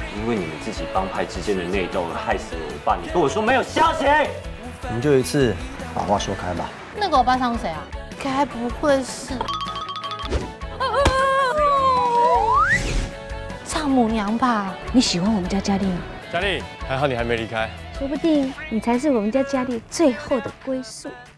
因为你们自己帮派之间的内斗而害死了我爸，你跟我说没有消息， 我们就一次把话说开吧。 那个欧巴桑是谁啊？该不会是丈母娘吧？ 你喜欢我们家佳丽吗？ 佳丽，还好你还没离开。 说不定你才是我们家佳丽最后的归宿。